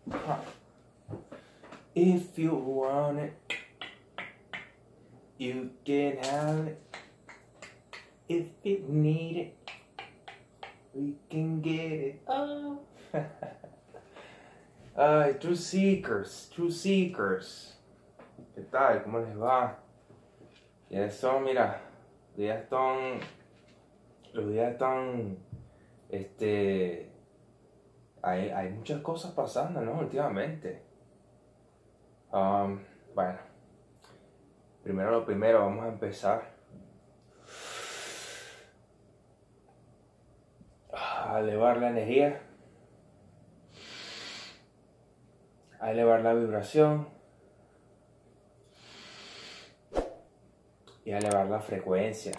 If you want it, you can have it. If you need it, we can get it. Oh. Ay, True Seekers. ¿Qué tal? ¿Cómo les va? Ya son, mira, los días están, hay muchas cosas pasando, ¿no? Últimamente. Bueno, lo primero, vamos a empezar a elevar la energía, a elevar la vibración y a elevar la frecuencia.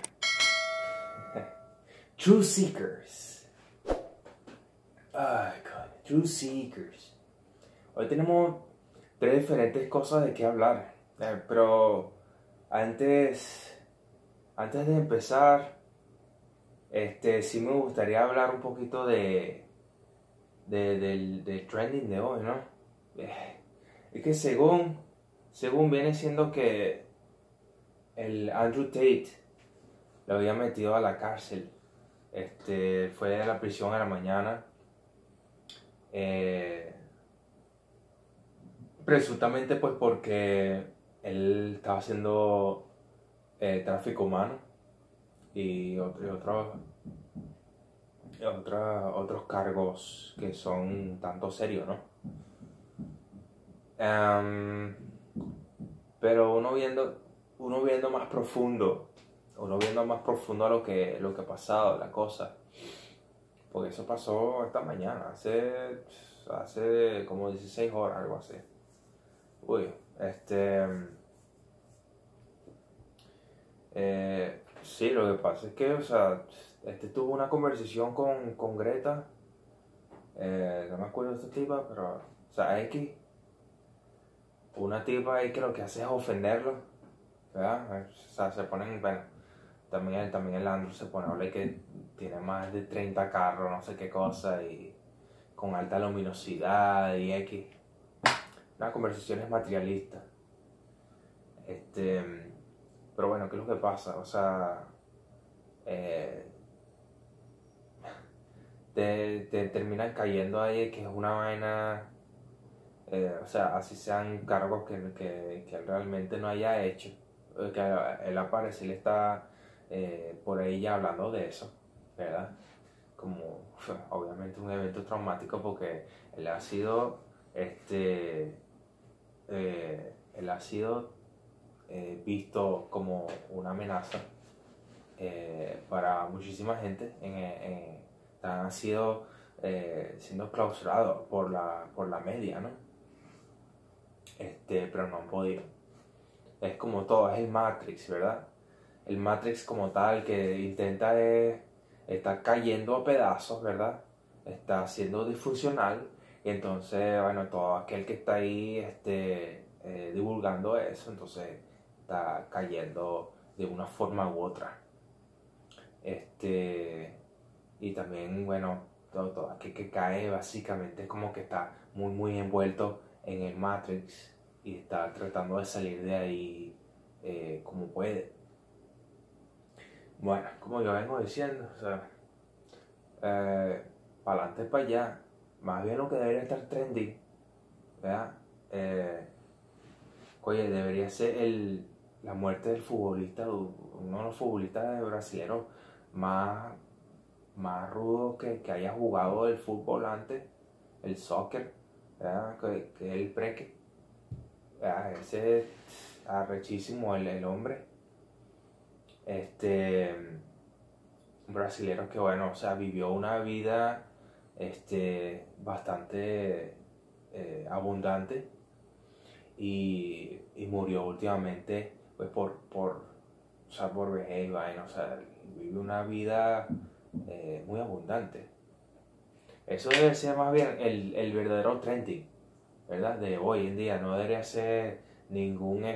True Seekers. Ay, God. True Seekers. Hoy tenemos 3 diferentes cosas de qué hablar. Pero antes de empezar, sí me gustaría hablar un poquito del trending de hoy, ¿no? Es que según viene siendo que el Andrew Tate lo había metido a la cárcel. Fue a la prisión a la mañana. Presuntamente pues porque él estaba haciendo tráfico humano y otros cargos que son tanto serios, ¿no? Pero uno viendo más profundo a lo que ha pasado, la cosa, porque eso pasó esta mañana, hace como 16 horas, algo así. Sí, lo que pasa es que, tuvo una conversación con Greta, no me acuerdo de esta tipa, pero, X, una tipa ahí que lo que hace es ofenderlo, ¿verdad? Se ponen, bueno, también el Andrew se pone a hablar que tiene más de 30 carros, no sé qué cosa, y con alta luminosidad y X. Una conversación es materialista. Pero bueno, ¿qué es lo que pasa? Te terminan cayendo ahí que es una vaina, así sean cargos que él realmente no haya hecho, que él aparece, él está por ahí ya hablando de eso, ¿verdad? Como obviamente un evento traumático porque él ha sido visto como una amenaza para muchísima gente. Han sido siendo clausurados por la media, ¿no? Pero no han podido. Es como todo, es el Matrix, ¿verdad? El Matrix como tal que intenta está cayendo a pedazos, ¿verdad? Está siendo disfuncional y entonces, bueno, todo aquel que está ahí divulgando eso, entonces está cayendo de una forma u otra. Y también, bueno, todo aquel que cae básicamente es como que está muy, muy envuelto en el Matrix y está tratando de salir de ahí como puede. Bueno, como yo vengo diciendo, para adelante, para allá, más bien lo que debería estar trending, ¿verdad? Oye, debería ser la muerte del futbolista, uno de los futbolistas brasileños más rudos que haya jugado el fútbol antes, el soccer, ¿verdad? Que es el Preque, ¿verdad? Ese es arrechísimo el hombre. Un brasilero que, bueno, vivió una vida bastante abundante y murió últimamente pues por vejez y vaina, vive una vida muy abundante. Eso debe ser más bien el verdadero trending, ¿verdad? De hoy en día. No debería ser ninguna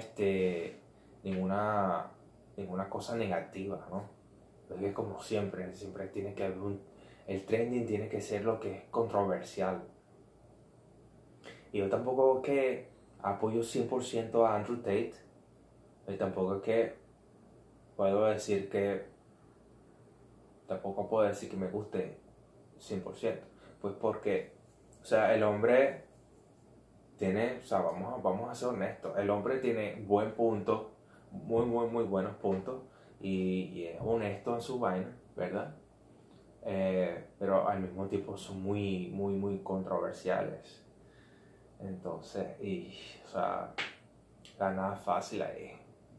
cosa negativa, ¿no? Porque como siempre tiene que haber el trending tiene que ser lo que es controversial. Y yo tampoco es que apoyo 100% a Andrew Tate. Y tampoco es que puedo decir que... Tampoco puedo decir que me guste 100%. Pues porque, o sea, el hombre tiene, o sea, vamos a ser honestos, el hombre tiene buen punto, muy buenos puntos, y es honesto en su vaina, ¿verdad? Pero al mismo tiempo son muy controversiales. Entonces, o sea, la nada fácil ahí.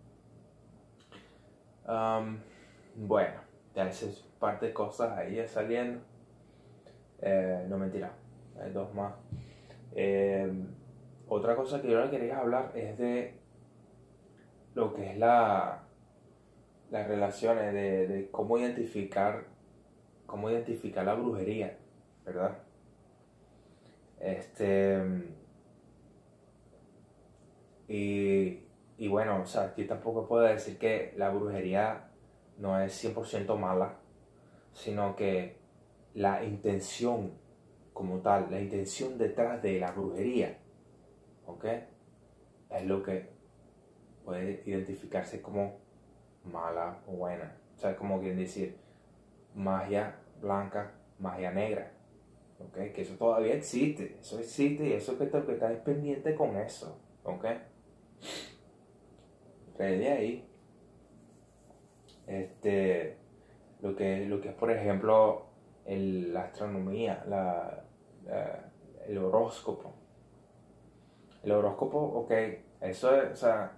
Bueno, ya esas parte de cosas ahí ya saliendo. No, mentira, hay dos más. Otra cosa que yo le quería hablar es de lo que es las relaciones, de cómo identificar la brujería, ¿verdad? Y bueno, o sea, yo tampoco puedo decir que la brujería no es 100% mala, sino que la intención como tal, la intención detrás de la brujería, ¿ok? Es lo que puede identificarse como mala o buena. O sea, como quien decir, magia blanca, magia negra, ¿ok? Que eso todavía existe, eso existe y eso que tengo que estar pendiente con eso, ¿ok? De ahí, lo que es, por ejemplo, la astronomía, el horóscopo. El horóscopo, ok, eso es, o sea,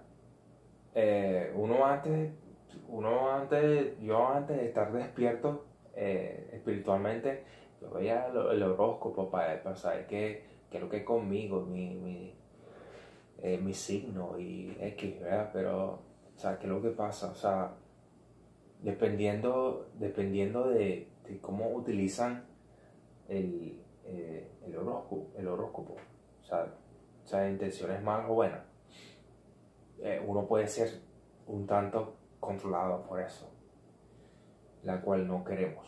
yo antes de estar despierto espiritualmente, yo veía el horóscopo para saber qué es lo que es conmigo, mi signo y X, ¿verdad? Pero, o sea, ¿qué es lo que pasa? O sea, dependiendo de cómo utilizan el horóscopo, o sea, intenciones malas o buenas, uno puede ser un tanto controlado por eso, la cual no queremos.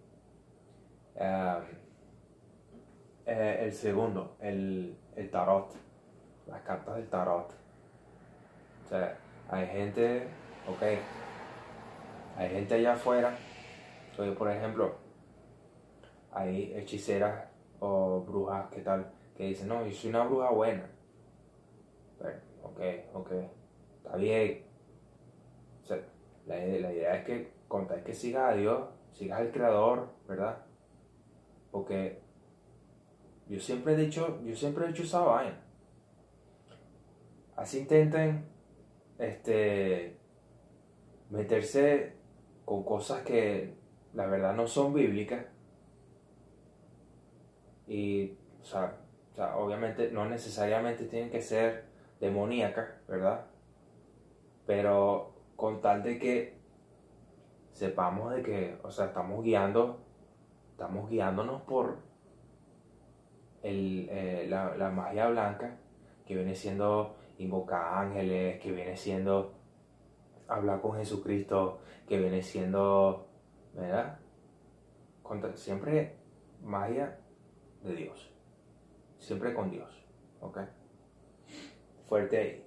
El segundo, el tarot, las cartas del tarot. O sea, hay gente, ok, hay gente allá afuera, por ejemplo, hay hechiceras o brujas, ¿qué tal? Que dicen, no, yo soy una bruja buena. Bueno, ok, está bien. O sea, la idea es que contar que sigas a Dios, sigas al Creador, ¿verdad? Porque yo siempre he dicho esa vaina. Así intenten, meterse con cosas que la verdad no son bíblicas. Y, o sea, obviamente no necesariamente tienen que ser demoníacas, ¿verdad? Pero con tal de que sepamos de que, o sea, estamos guiándonos por la magia blanca, que viene siendo invocar ángeles, que viene siendo hablar con Jesucristo, que viene siendo, ¿verdad? Siempre magia de Dios, siempre con Dios, ¿ok? Fuerte ahí.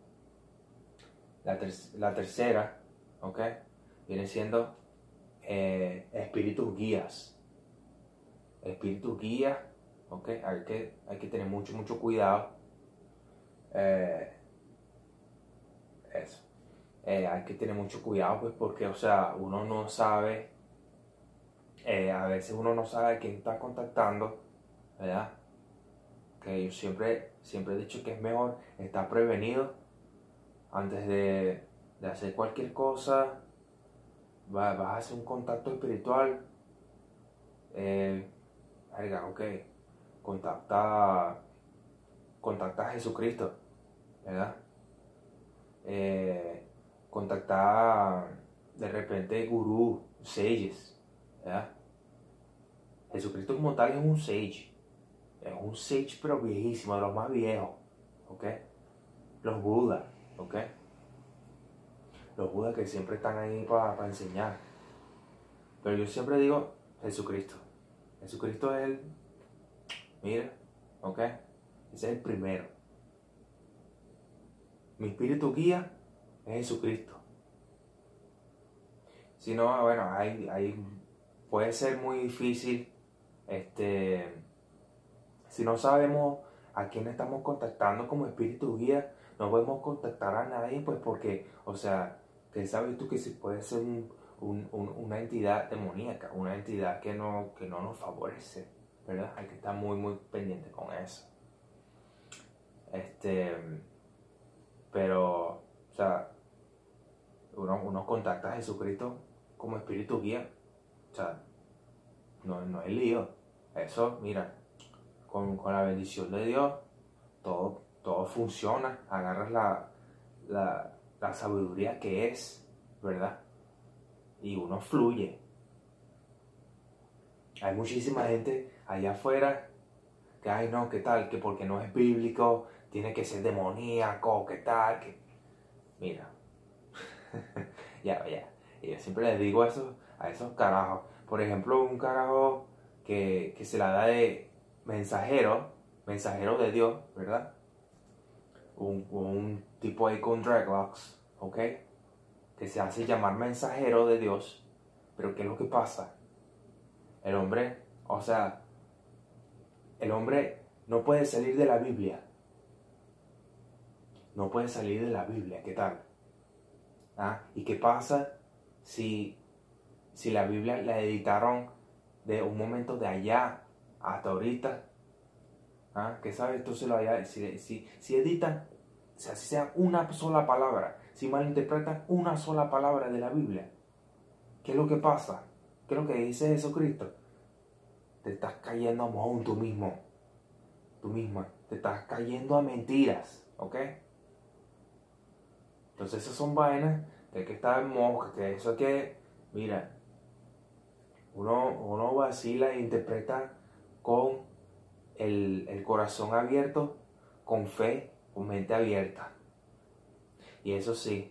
La tercera, ¿ok? Viene siendo espíritus guías. Espíritus guías, ¿ok? Hay que tener mucho cuidado. Eso. Hay que tener mucho cuidado, pues, porque, o sea, uno no sabe, a veces uno no sabe quién está contactando, ¿verdad? Que yo siempre he dicho que es mejor estar prevenido antes de hacer cualquier cosa. Vas a hacer un contacto espiritual, ok, contacta a Jesucristo, ¿verdad? Contacta de repente gurú, sages, ¿verdad? Jesucristo como tal es un sage pero viejísimo, de los más viejos, ¿ok? Los Budas, ¿ok? Los Budas que siempre están ahí para enseñar. Pero yo siempre digo Jesucristo. Jesucristo es el, mira, ¿ok? Ese es el primero. Mi espíritu guía es Jesucristo. Si no, bueno, puede ser muy difícil, si no sabemos a quién estamos contactando como espíritu guía, no podemos contactar a nadie, pues porque, o sea, que sabes tú que si puede ser una entidad demoníaca, una entidad que no nos favorece, ¿verdad? Hay que estar muy, muy pendiente con eso. Pero, o sea, uno contacta a Jesucristo como espíritu guía, o sea, no es lío. Eso, mira, con la bendición de Dios, todo funciona. Agarras la sabiduría que es, ¿verdad? Y uno fluye. Hay muchísima gente allá afuera que, ay no, ¿qué tal? Que porque no es bíblico, tiene que ser demoníaco, ¿qué tal? Que... Mira, ya. Y yo siempre les digo eso a esos carajos. Por ejemplo, un carajo que se la da de mensajero de Dios, ¿verdad? Un tipo ahí con dreadlocks, ¿ok? Que se hace llamar mensajero de Dios. Pero ¿qué es lo que pasa? El hombre, o sea, el hombre no puede salir de la Biblia. No puede salir de la Biblia, ¿qué tal? ¿Ah? ¿Y qué pasa si la Biblia la editaron de un momento de allá hasta ahorita? ¿Ah? ¿Qué sabes tú si editan, o sea, si sea una sola palabra, si malinterpretan una sola palabra de la Biblia? ¿Qué es lo que pasa? ¿Qué es lo que dice Jesucristo? Te estás cayendo a mojón tú mismo. Tú misma. Te estás cayendo a mentiras. ¿Ok? Entonces esas son vainas que hay que estar en mosca. Que eso es que, mira, uno vacila e interpreta con el corazón abierto, con fe, con mente abierta. Y eso sí,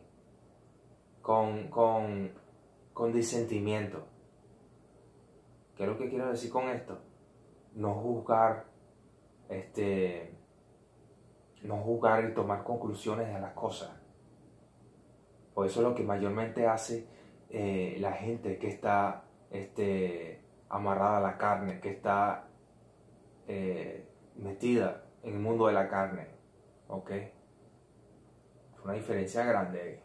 con disentimiento. ¿Qué es lo que quiero decir con esto? No juzgar, no juzgar y tomar conclusiones de las cosas. Por eso es lo que mayormente hace la gente que está amarrada a la carne, que está metida en el mundo de la carne. ¿Ok? Es una diferencia grande.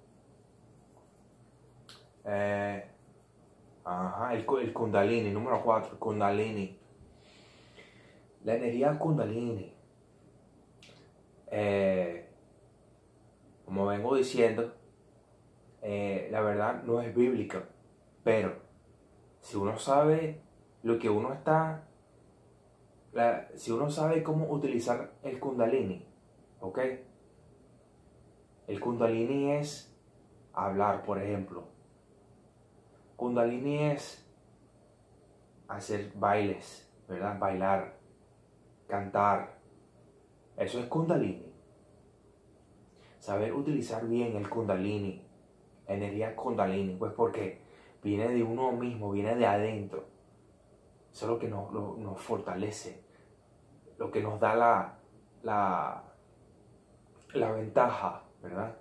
El Kundalini, número 4, el Kundalini. La energía Kundalini. Como vengo diciendo, la verdad no es bíblica, pero si uno sabe lo que uno está, si uno sabe cómo utilizar el Kundalini, ¿ok? El Kundalini es hablar, por ejemplo. Kundalini es hacer bailes, ¿verdad? Bailar, cantar. Eso es Kundalini. Saber utilizar bien el Kundalini, energía Kundalini, pues porque viene de uno mismo, viene de adentro. Eso es lo que nos fortalece, lo que nos da la ventaja, ¿verdad?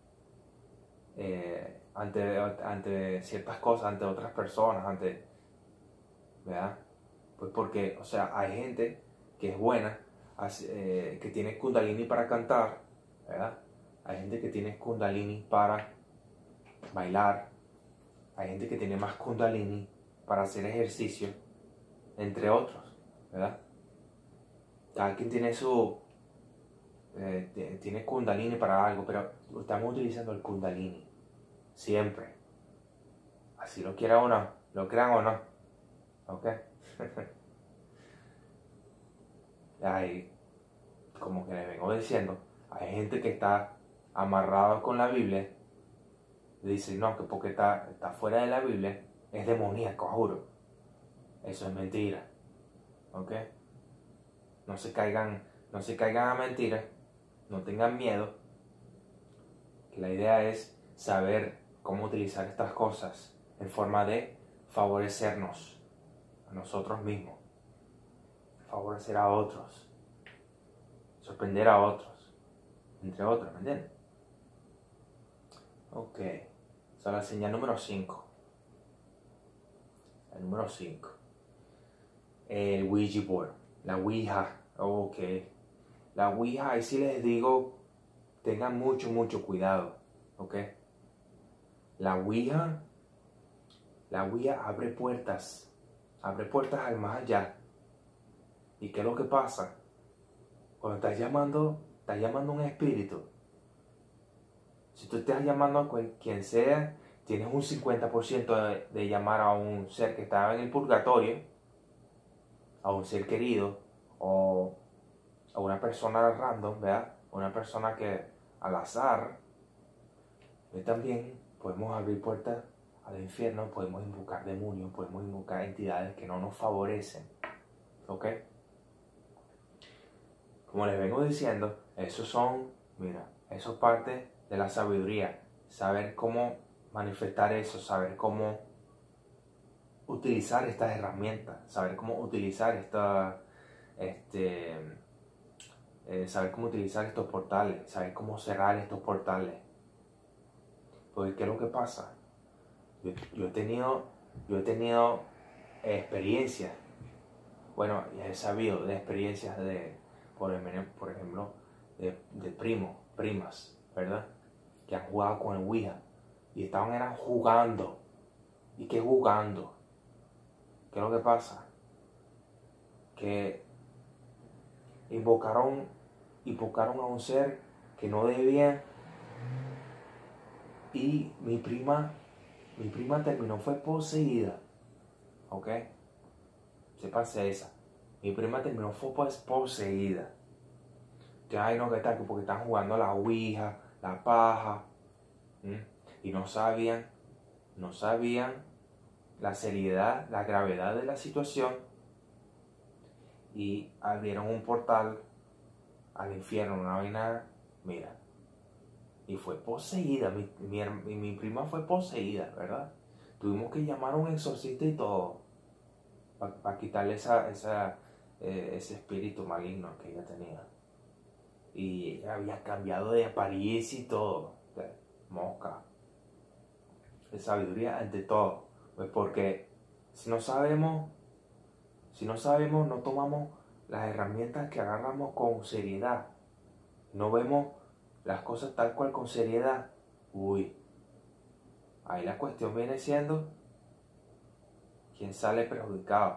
Ante ciertas cosas, ante otras personas, ¿verdad? Pues porque, o sea, hay gente que es buena, que tiene Kundalini para cantar, ¿verdad? Hay gente que tiene Kundalini para bailar, hay gente que tiene más Kundalini para hacer ejercicio, entre otros, ¿verdad? Cada quien tiene tiene Kundalini para algo, pero estamos utilizando el Kundalini siempre, así lo quieran o no, lo crean o no, ¿ok? Hay, como que les vengo diciendo, hay gente que está amarrada con la Biblia, dice no, que porque está fuera de la Biblia es demoníaco, juro. Eso es mentira, ¿ok? No se caigan a mentiras, no tengan miedo, que la idea es saber cómo utilizar estas cosas en forma de favorecernos a nosotros mismos, favorecer a otros. sorprender a otros, entre otros, ¿me entiendes? Ok, esa es la señal número 5. El número 5. El Ouija board, la Ouija. Ok, la Ouija, ahí sí les digo, tengan mucho cuidado, ok. La Ouija abre puertas al más allá. ¿Y qué es lo que pasa? Cuando estás llamando a un espíritu, si tú estás llamando a quien sea, tienes un 50% de llamar a un ser que estaba en el purgatorio, a un ser querido, o a una persona random, ¿verdad? Una persona que al azar. Y también podemos abrir puertas al infierno, podemos invocar demonios, podemos invocar entidades que no nos favorecen, ¿ok? Como les vengo diciendo, eso es parte de la sabiduría. Saber cómo manifestar eso, saber cómo utilizar estas herramientas, saber cómo utilizar saber cómo utilizar estos portales, saber cómo cerrar estos portales. Porque ¿qué es lo que pasa? Yo he tenido experiencias, bueno, he sabido de experiencias por ejemplo, de primas, ¿verdad? Que han jugado con el Ouija y eran jugando. ¿Y qué jugando? ¿Qué es lo que pasa? Que invocaron a un ser que no debían, y mi prima terminó, fue poseída, ¿ok? Sépanse esa. Mi prima terminó, fue poseída. Que ay no, ¿qué tal? Porque están jugando la Ouija, la paja, y no sabían la seriedad, la gravedad de la situación, y abrieron un portal al infierno, una vaina, mira, y fue poseída, mi prima fue poseída, ¿verdad? Tuvimos que llamar a un exorcista y todo, para quitarle ese espíritu maligno que ella tenía. Y ella había cambiado de apariencia y todo, mosca, de sabiduría ante todo, pues porque si no sabemos, no tomamos las herramientas que agarramos con seriedad, no vemos las cosas tal cual con seriedad, ahí la cuestión viene siendo quién sale perjudicado.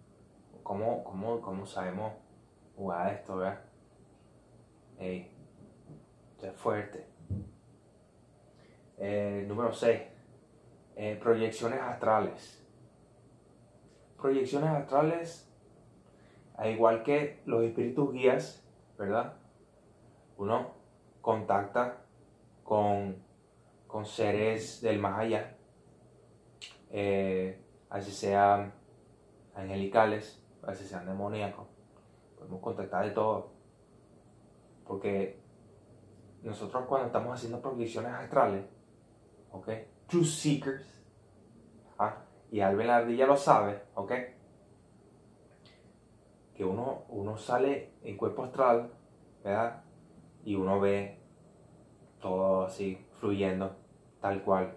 ¿Cómo sabemos jugar esto, verdad? Ey, esto es fuerte. Número 6. Proyecciones astrales. Proyecciones astrales, al igual que los espíritus guías, ¿verdad? Uno contacta con seres del más allá, así sean angelicales, así sean demoníacos. Podemos contactar de todo, porque nosotros cuando estamos haciendo proyecciones astrales, ¿ok? Truth Seekers, y Alvin la ardilla lo sabe, ¿ok? Que uno sale en cuerpo astral, ¿verdad? Y uno ve todo así fluyendo, tal cual.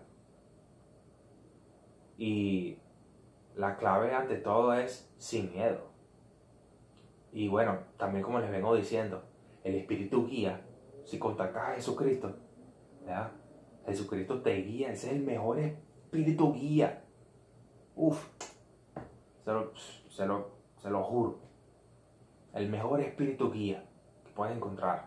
Y la clave ante todo es sin miedo. Y bueno, también como les vengo diciendo, el espíritu guía. Si contactas a Jesucristo, ¿verdad? Jesucristo te guía, ese es el mejor espíritu guía. Se lo juro. El mejor espíritu guía que puedes encontrar.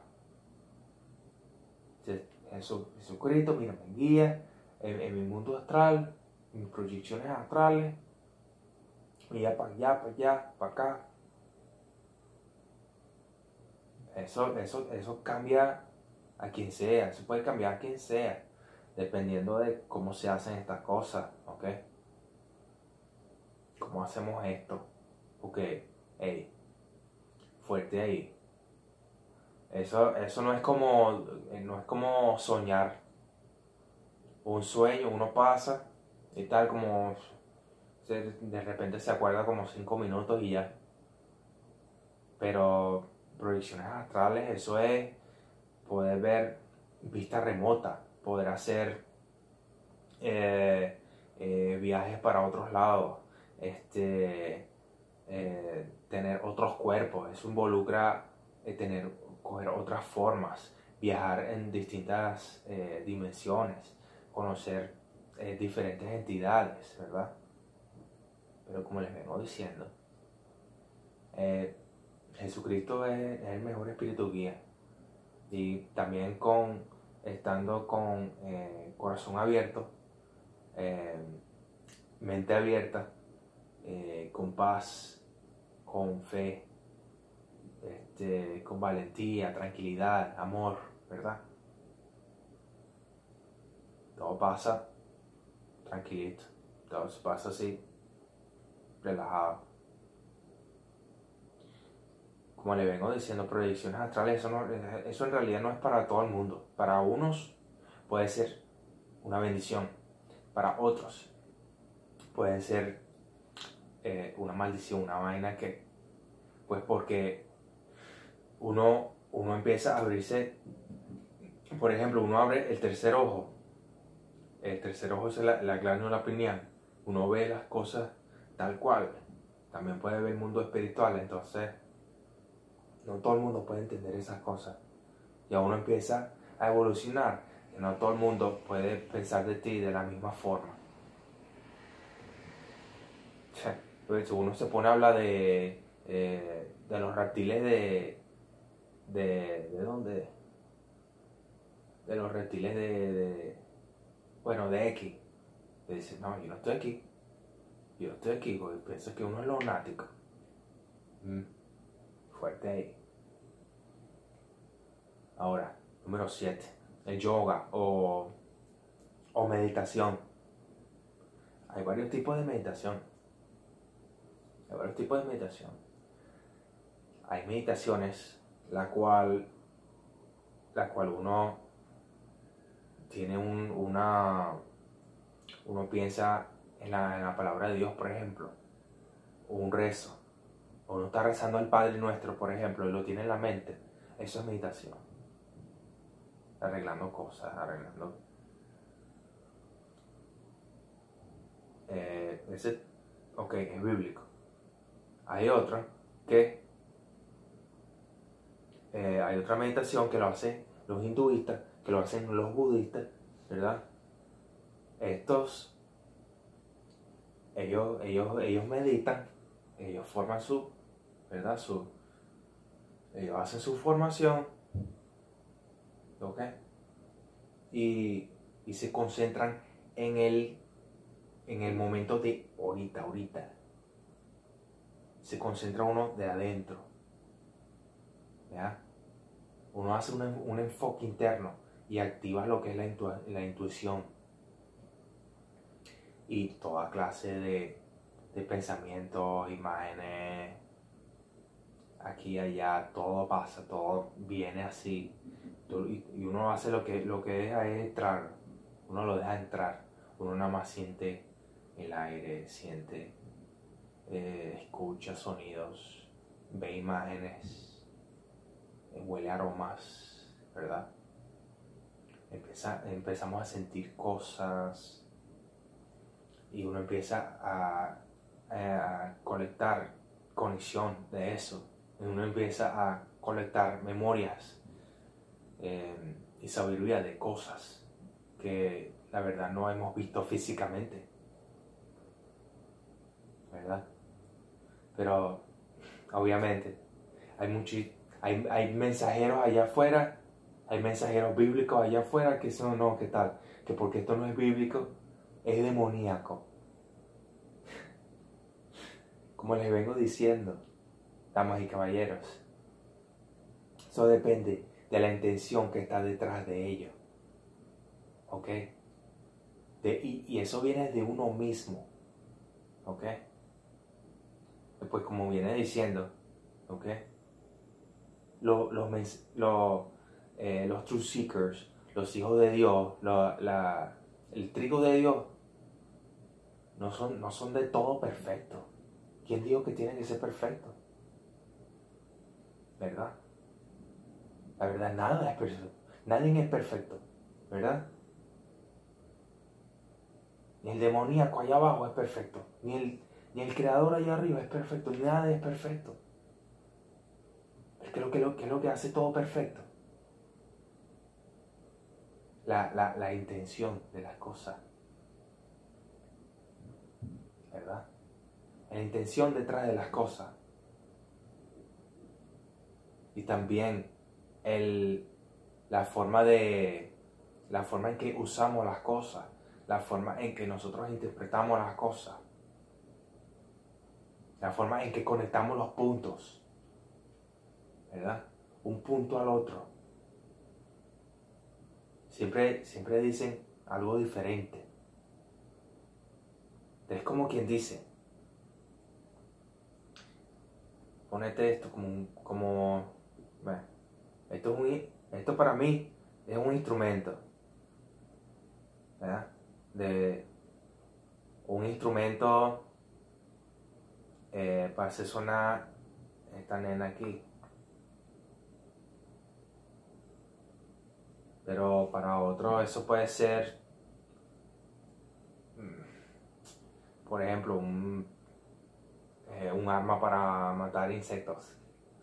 Jesucristo, mira, me guía en mi mundo astral, en mis proyecciones astrales. Mira para allá, para acá. Eso cambia a quien sea, eso puede cambiar a quien sea, dependiendo de cómo se hacen estas cosas, ¿ok? ¿Cómo hacemos esto? Porque, hey, fuerte ahí. Eso no es como soñar. Un sueño, uno pasa y tal, como de repente se acuerda como 5 minutos y ya. Pero proyecciones astrales, eso es poder ver vista remota, poder hacer viajes para otros lados, tener otros cuerpos. Eso involucra coger otras formas, viajar en distintas dimensiones, conocer diferentes entidades, ¿verdad? Pero como les vengo diciendo, Jesucristo es el mejor espíritu guía. Y también estando con corazón abierto, mente abierta, con paz, con fe, con valentía, tranquilidad, amor, ¿verdad? Todo pasa tranquilito, todo pasa así, relajado. Como le vengo diciendo, proyecciones astrales, eso en realidad no es para todo el mundo. Para unos puede ser una bendición, para otros puede ser una maldición, una vaina que, pues porque uno empieza a abrirse, por ejemplo, uno abre el tercer ojo es la glándula pineal, uno ve las cosas tal cual, también puede ver el mundo espiritual, entonces no todo el mundo puede entender esas cosas. Ya uno empieza a evolucionar. Y no todo el mundo puede pensar de ti de la misma forma. Pues uno se pone a hablar de los reptiles ¿de dónde? De los reptiles bueno, de X. Y dice, no, yo no estoy aquí. Yo no estoy aquí porque pienso que uno es lunático. Fuerte ahí. Ahora, número 7. El yoga o meditación. Hay varios tipos de meditación. Hay meditaciones la cual uno tiene uno piensa en la palabra de Dios, por ejemplo, o un rezo, o uno está rezando al Padre Nuestro, por ejemplo, y lo tiene en la mente. Eso es meditación. Arreglando cosas, es bíblico. Hay otra hay otra meditación que lo hacen los hinduistas, que lo hacen los budistas, ¿verdad? Ellos meditan, ellos forman ¿verdad? Ellos hacen su formación, ¿ok? Y se concentran en el momento de ahorita. Se concentra uno de adentro, ¿ya? Uno hace un enfoque interno y activa lo que es la intuición y toda clase de pensamientos, imágenes, aquí y allá, todo pasa, todo viene así. Y uno hace lo que deja es entrar, uno lo deja entrar, uno nada más siente el aire, escucha sonidos, ve imágenes, huele aromas, ¿verdad? Empezamos a sentir cosas y uno empieza a conectar, conexión de eso. Y uno empieza a colectar memorias y sabiduría de cosas que la verdad no hemos visto físicamente, ¿verdad? Pero obviamente hay mensajeros allá afuera, hay mensajeros bíblicos allá afuera que son, no, ¿qué tal? Que porque esto no es bíblico, es demoníaco. Como les vengo diciendo, damas y caballeros, eso depende de la intención que está detrás de ello, ¿ok? Y eso viene de uno mismo, ¿ok? Pues como viene diciendo, ¿ok? Los true seekers, los hijos de Dios, el trigo de Dios, no son de todo perfectos. ¿Quién dijo que tienen que ser perfectos? ¿Verdad? La verdad, nada es perfecto. Nadie es perfecto, ¿verdad? Ni el demoníaco allá abajo es perfecto. Ni el creador allá arriba es perfecto. Nada es perfecto. ¿Qué es lo que hace todo perfecto? La intención de las cosas, ¿verdad? La intención detrás de las cosas. Y también la forma en que usamos las cosas, la forma en que nosotros interpretamos las cosas, la forma en que conectamos los puntos, ¿verdad? Un punto al otro. Siempre dicen algo diferente. Es como quien dice, ponete esto bueno, esto para mí es un instrumento, ¿verdad? Un instrumento para hacer sonar esta nena aquí. Pero para otro eso puede ser, por ejemplo, un arma para matar insectos.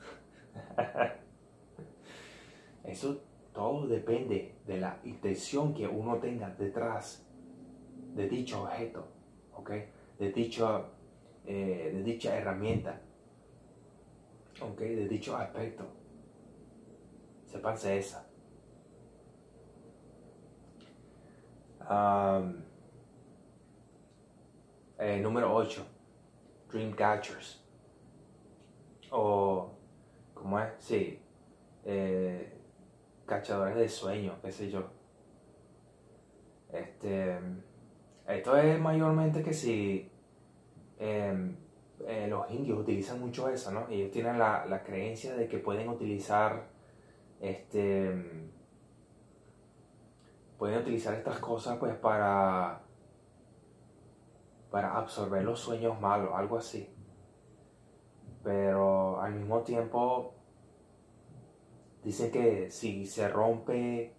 Eso todo depende de la intención que uno tenga detrás de dicho objeto, ¿ok? De dicha herramienta, ¿ok? De dicho aspecto. Sépanse esa. Número 8. Dreamcatchers. O, ¿cómo es? Sí. Cachadores de sueños, qué sé yo. Esto es mayormente que si los indios utilizan mucho eso, ¿no? Ellos tienen la creencia de que pueden utilizar estas cosas pues para absorber los sueños malos, algo así. Pero al mismo tiempo dicen que si se rompe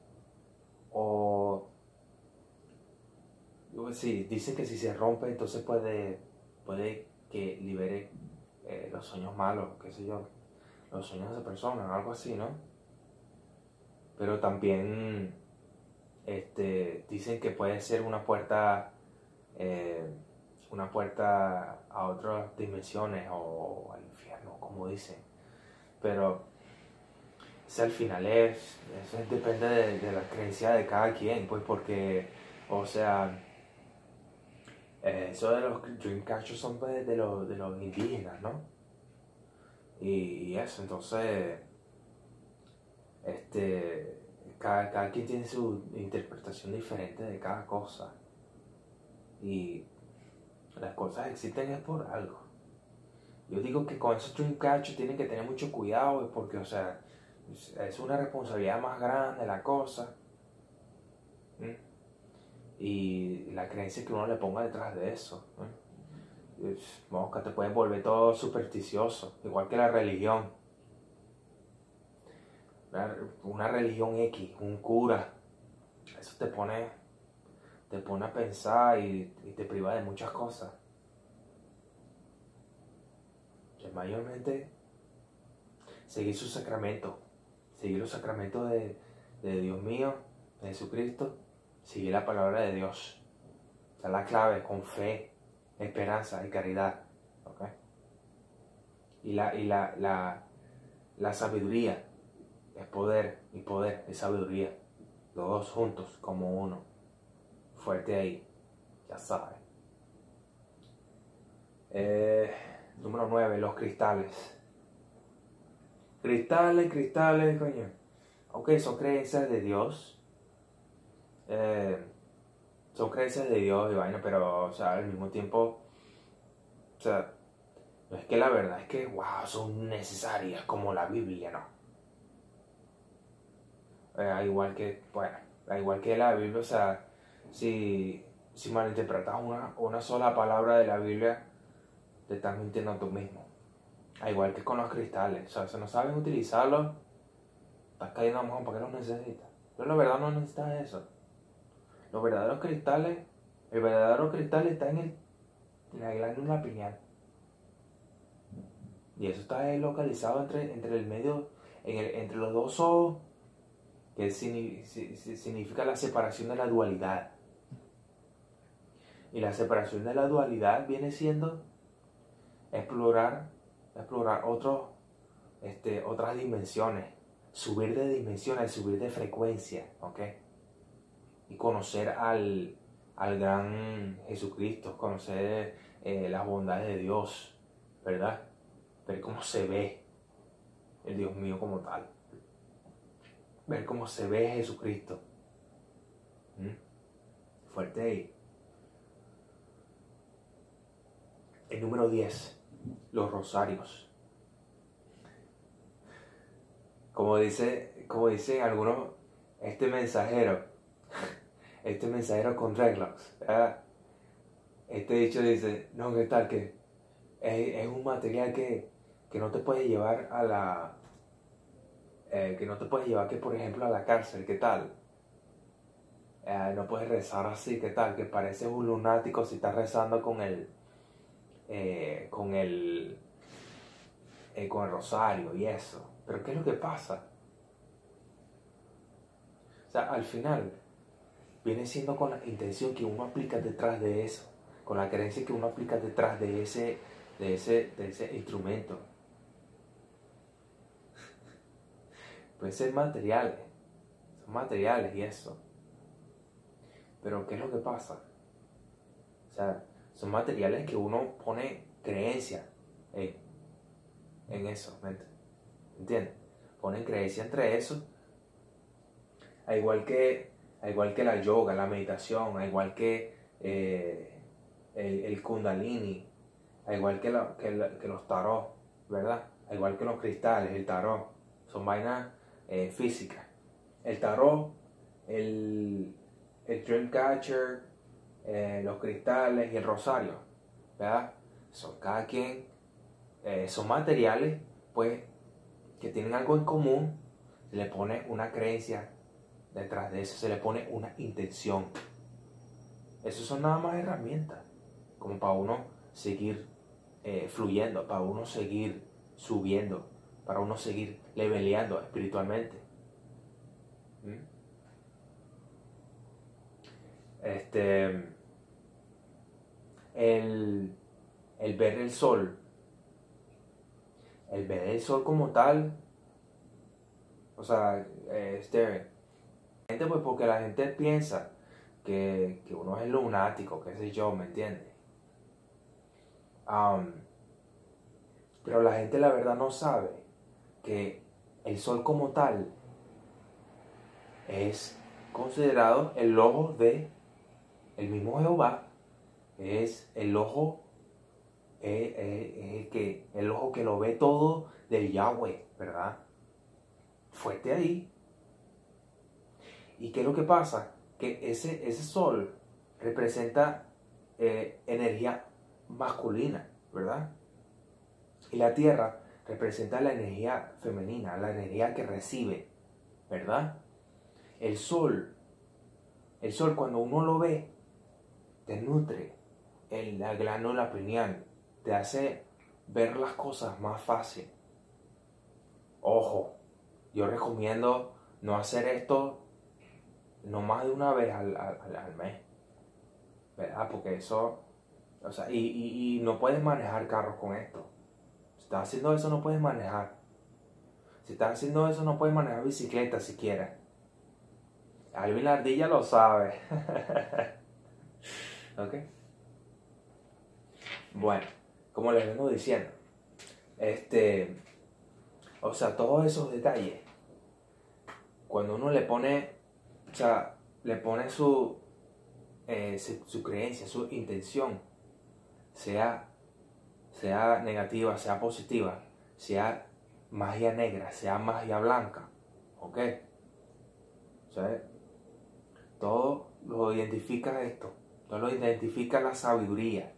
dicen que si se rompe entonces puede que libere los sueños malos, qué sé yo, los sueños de personas, algo así, ¿no? Pero también dicen que puede ser una puerta a otras dimensiones o al infierno, como dicen. Pero eso al final eso depende de la creencia de cada quien, pues porque, o sea, eso de los Dreamcatchers son pues, de los indígenas, ¿no? Y eso, entonces, cada quien tiene su interpretación diferente de cada cosa. Y las cosas existen es por algo. Yo digo que con esos Dreamcatchers tienen que tener mucho cuidado porque, o sea, es una responsabilidad más grande la cosa. Y la creencia que uno le ponga detrás de eso. Mosca, te pueden volver todo supersticioso, igual que la religión. Una religión X, un cura, eso te pone a pensar y te priva de muchas cosas. Mayormente, seguir sus sacramentos, seguir los sacramentos de Dios mío, de Jesucristo, seguir la palabra de Dios. Esa es la clave, con fe, esperanza y caridad. ¿Okay? Y la sabiduría es poder, y poder es sabiduría. Los dos juntos como uno. Fuerte ahí, ya sabes. Número 9, los cristales. Cristales, coño. Ok, son creencias de Dios. Son creencias de Dios y vaina, pero, o sea, al mismo tiempo, o sea, no es que la verdad es que, wow, son necesarias como la Biblia, no. Al igual que la Biblia, o sea, si malinterpretas una sola palabra de la Biblia, te estás mintiendo tú mismo. Al igual que con los cristales, o sea, si no saben utilizarlos, estás cayendo a mojón, ¿para qué los necesitas? Pero la verdad no necesitas eso. Los verdaderos cristales, el verdadero cristal está en la glándula pineal. Y eso está localizado entre el medio, entre los dos ojos, que significa la separación de la dualidad. Y la separación de la dualidad viene siendo explorar otras dimensiones, subir de dimensiones, subir de frecuencia, ¿ok? Y conocer al gran Jesucristo, conocer las bondades de Dios, ¿verdad? Ver cómo se ve el Dios mío como tal. Ver cómo se ve Jesucristo. Fuerte ahí. El número 10. Los rosarios. Como dicen algunos, este mensajero con dreadlocks, ¿verdad? Este dicho dice, no, ¿qué tal? Que es un material que no te puede llevar a la... que no te puede llevar, que por ejemplo, a la cárcel, ¿qué tal? No puedes rezar así, ¿qué tal? Que pareces un lunático si estás rezando con el rosario y eso. Pero ¿qué es lo que pasa? O sea, al final viene siendo con la intención que uno aplica detrás de eso, con la creencia que uno aplica detrás de ese instrumento. Pueden ser materiales, son materiales y eso. Pero ¿qué es lo que pasa? O sea, son materiales que uno pone creencia en eso, ¿me entiendes? Ponen creencia entre eso. Al igual que la yoga, la meditación, al igual que el kundalini, al igual que los tarot, ¿verdad? Al igual que los cristales, el tarot, son vainas físicas. El tarot, el Dreamcatcher, los cristales y el rosario, ¿verdad? Son cada quien, son materiales, pues, que tienen algo en común. Se le pone una creencia detrás de eso, se le pone una intención. Esos son nada más herramientas, como para uno seguir fluyendo, para uno seguir subiendo, para uno seguir leveleando espiritualmente. El ver el sol como tal, o sea, gente, pues porque la gente piensa que uno es lunático, qué sé yo, ¿me entiendes? Pero la gente la verdad no sabe que el sol como tal es considerado el ojo de el mismo Jehová, es el ojo el ojo que lo ve todo del Yahweh, ¿verdad? Fuerte ahí. ¿Y qué es lo que pasa? Que ese sol representa energía masculina, ¿verdad? Y la tierra representa la energía femenina, la energía que recibe, ¿verdad? El sol cuando uno lo ve, te nutre en la glándula pineal, te hace ver las cosas más fácil. Ojo, yo recomiendo no hacer esto no más de una vez al mes, ¿verdad? Porque eso, o sea, y no puedes manejar carros con esto. Si estás haciendo eso, no puedes manejar. Si estás haciendo eso, no puedes manejar bicicleta siquiera. Alvin la ardilla lo sabe. ¿Ok? Bueno, como les vengo diciendo, o sea, todos esos detalles, cuando uno le pone, o sea, le pone su creencia, su intención, sea negativa, sea positiva, sea magia negra, sea magia blanca, ¿ok? O sea, todo lo identifica esto, todo lo identifica la sabiduría,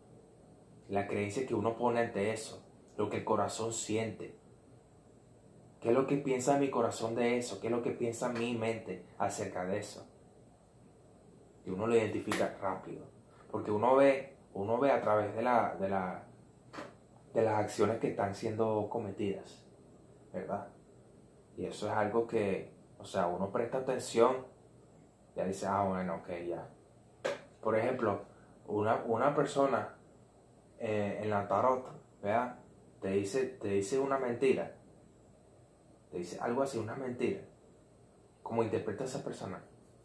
la creencia que uno pone ante eso, lo que el corazón siente. ¿Qué es lo que piensa mi corazón de eso? ¿Qué es lo que piensa mi mente acerca de eso? Y uno lo identifica rápido. Porque uno ve a través de las acciones que están siendo cometidas, ¿verdad? Y eso es algo que, o sea, uno presta atención, ya dice, bueno, ok, ya. Por ejemplo, una persona en la tarot, ¿verdad? Te dice una mentira, te dice algo así, una mentira. ¿Cómo interpreta esa persona?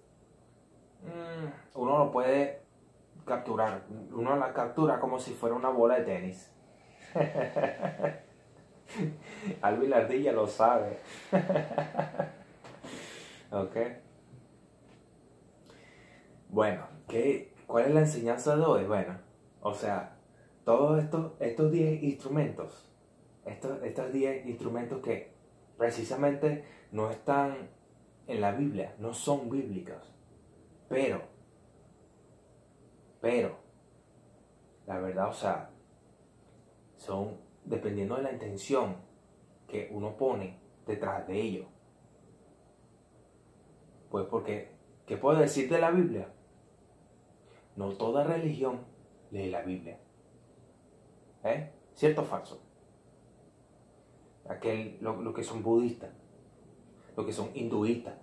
Uno lo puede capturar, uno la captura como si fuera una bola de tenis. Alvin la ardilla lo sabe. Ok. Bueno, ¿cuál es la enseñanza de hoy? Bueno, o sea, todos estos 10 instrumentos, estos 10 instrumentos que precisamente no están en la Biblia, no son bíblicos, pero, la verdad, o sea, son dependiendo de la intención que uno pone detrás de ello. Pues porque, ¿qué puedo decir de la Biblia? No toda religión lee la Biblia. ¿Cierto o falso? Lo que son budistas, lo que son hinduistas,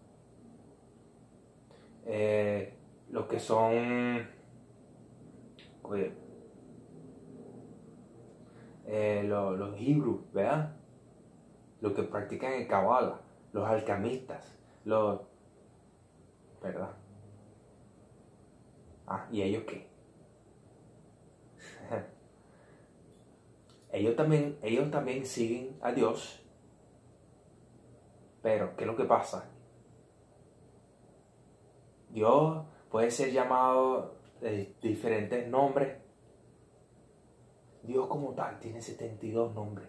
lo que son los hebrews, ¿verdad? Los que practican el Kabbalah, los alquimistas, ¿verdad? ¿Y ellos qué? ellos también siguen a Dios, pero ¿qué es lo que pasa? Dios puede ser llamado de diferentes nombres. Dios como tal tiene 72 nombres.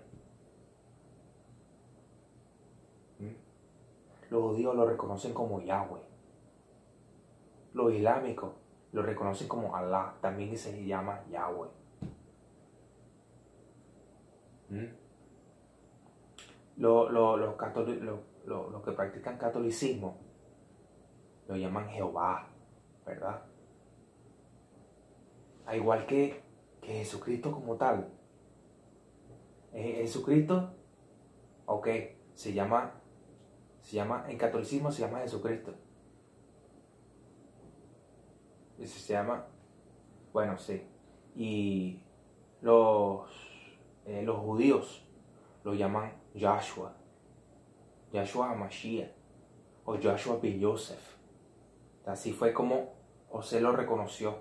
Los judíos lo reconocen como Yahweh. Los islámicos lo reconocen como Allah, también se llama Yahweh. Los que practican catolicismo lo llaman Jehová, ¿verdad? Al igual que Jesucristo como tal. Jesucristo, ok, se llama, en catolicismo se llama Jesucristo. Se llama, bueno, sí. Y los judíos lo llaman Yahshua HaMashiach o Joshua ben Yosef. Así fue como José lo reconoció,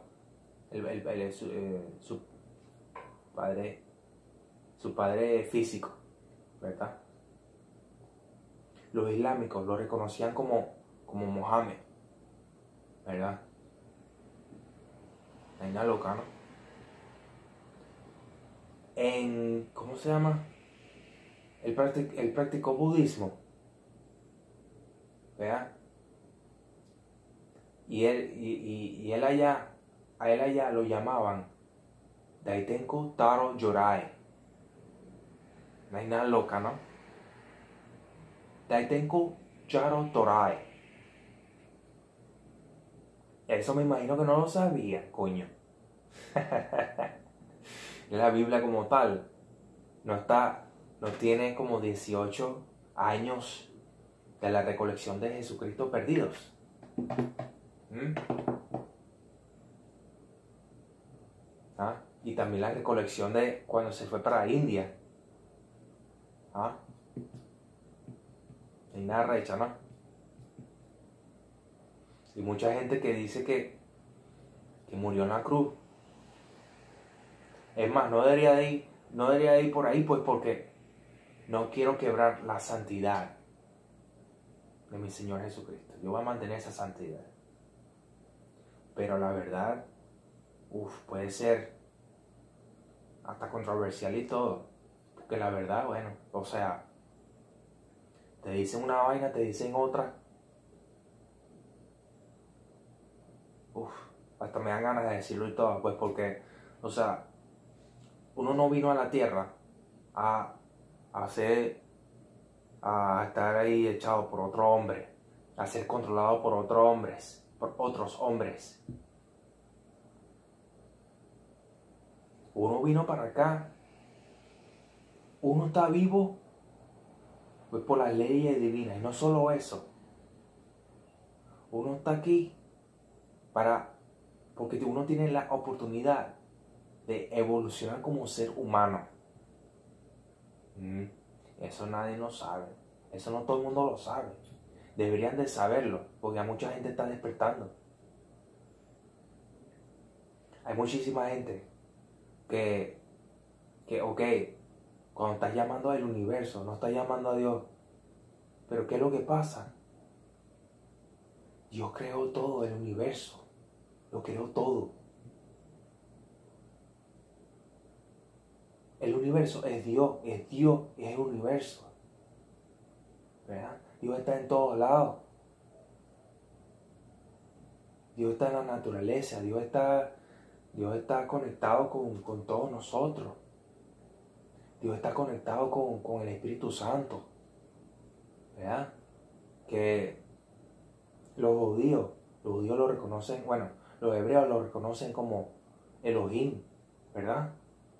su padre físico, ¿verdad? Los islámicos lo reconocían como Mohammed, ¿verdad? Hay una loca, ¿no? ¿Cómo se llama? Él practicó budismo, ¿verdad? Y él allá, a él allá lo llamaban Daitenko Taro Yorai. No hay nada loca, ¿no? Daitenko Taro Torai. Eso me imagino que no lo sabía, coño. La Biblia como tal no tiene como 18 años de la recolección de Jesucristo perdidos. Y también la recolección de cuando se fue para India. Hay nada recha, ¿no? Y mucha gente que dice que murió en la cruz. Es más, no debería de ir por ahí, pues porque no quiero quebrar la santidad de mi Señor Jesucristo. Yo voy a mantener esa santidad. Pero la verdad, puede ser hasta controversial y todo. Porque la verdad, bueno, o sea, te dicen una vaina, te dicen otra. Hasta me dan ganas de decirlo y todo, pues porque, o sea, uno no vino a la tierra a hacer a estar ahí echado por otro hombre, a ser controlado por otros hombres. Uno vino para acá, uno está vivo pues por las leyes divinas, y no solo eso, uno está aquí porque uno tiene la oportunidad de evolucionar como ser humano. Eso nadie lo sabe, eso no todo el mundo lo sabe. Deberían de saberlo, porque a mucha gente está despertando. Hay muchísima gente que ok, cuando estás llamando al universo, no estás llamando a Dios. Pero ¿qué es lo que pasa? Dios creó todo el universo, lo creó todo. El universo es Dios, es el universo. ¿Verdad? Dios está en todos lados. Dios está en la naturaleza, Dios está conectado con todos nosotros. Dios está conectado con el Espíritu Santo. ¿Verdad? Que los judíos lo reconocen, bueno, los hebreos lo reconocen como Elohim, ¿verdad?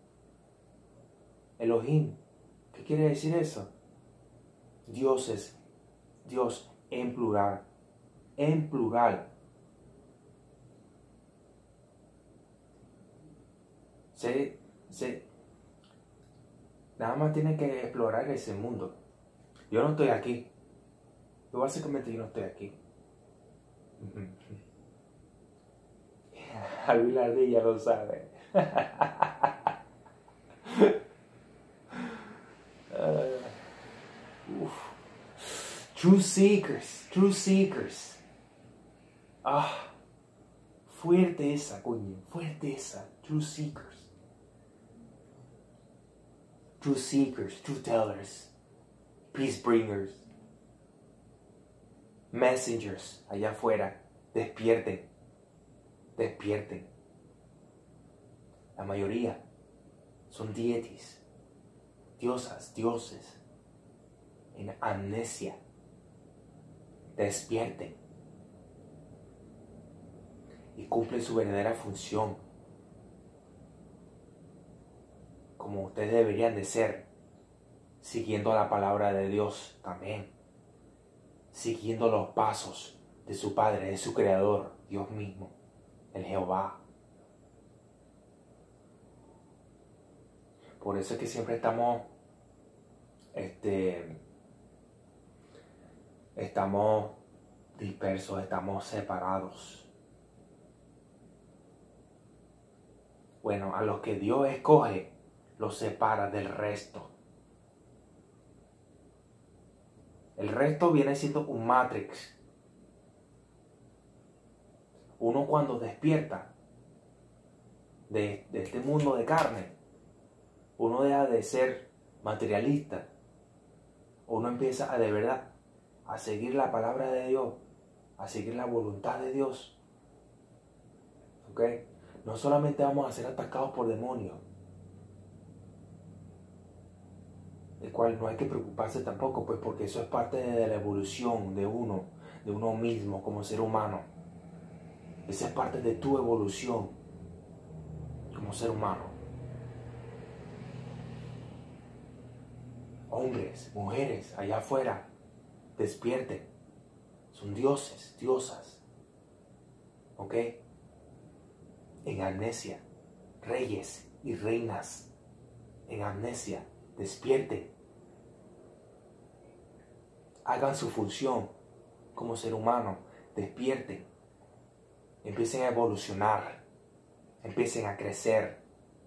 Elohim, ¿qué quiere decir eso? Dios en plural, en plural. Nada más tiene que explorar ese mundo. Yo no estoy aquí. Básicamente yo no estoy aquí. Alvin la ardilla lo sabe. True seekers. Fuerte esa, coño. Fuerte esa. True seekers, true tellers, peace bringers, messengers allá afuera. Despierten. La mayoría son deities, diosas, dioses, en amnesia. Despierten y cumplen su verdadera función, como ustedes deberían de ser, siguiendo la palabra de Dios también, siguiendo los pasos de su Padre, de su Creador, Dios mismo, el Jehová. Por eso es que siempre estamos dispersos, estamos separados. Bueno, a los que Dios escoge, los separa del resto. El resto viene siendo un matrix. Uno cuando despierta de este mundo de carne, uno deja de ser materialista. Uno empieza de verdad a seguir la palabra de Dios, a seguir la voluntad de Dios. ¿Ok? No solamente vamos a ser atacados por demonios, del cual no hay que preocuparse tampoco, pues porque eso es parte de la evolución de uno mismo como ser humano. Esa es parte de tu evolución como ser humano. Hombres, mujeres, allá afuera, despierten. Son dioses, diosas. ¿Ok? En amnesia. Reyes y reinas. En amnesia. Despierten. Hagan su función como ser humano. Despierten. Empiecen a evolucionar. Empiecen a crecer.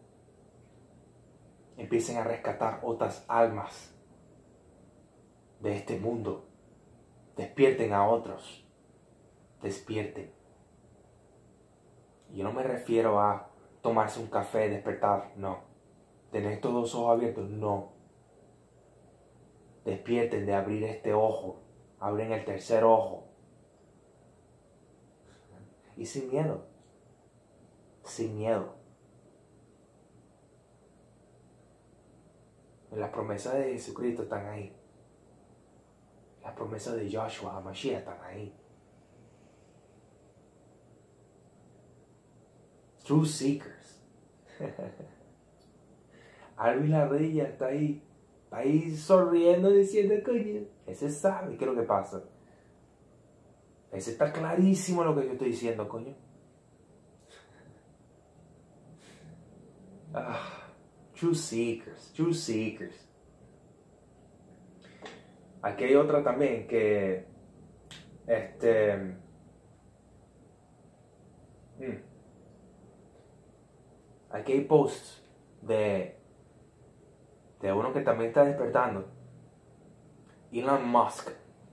Empiecen a rescatar otras almas de este mundo. Despierten a otros. Despierten. Yo no me refiero a tomarse un café, despertar, no. Tener todos los ojos abiertos, no. Despierten de abrir este ojo. Abren el tercer ojo. Y sin miedo. Sin miedo. Las promesas de Jesucristo están ahí. Las promesas de Joshua, Mashiach están ahí. True Seekers. Alvin Ladrilla está ahí sonriendo diciendo, coño, ese sabe qué es lo que pasa. Ese está clarísimo lo que yo estoy diciendo, coño. True Seekers, True Seekers. Aquí hay otra también que, aquí hay posts de uno que también está despertando. Elon Musk.